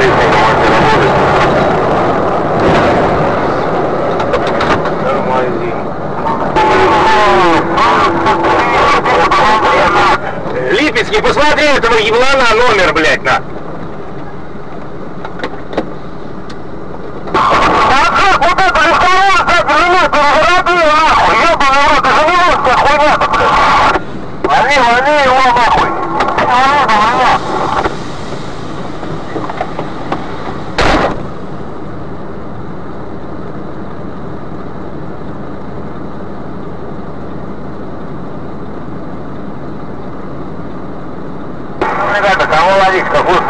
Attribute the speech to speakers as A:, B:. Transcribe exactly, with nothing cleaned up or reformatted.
A: Липецкий, посмотри этого еблана номер, блядь, на!
B: Лови, лови его нахуй! Ребята, кого ловить? Какую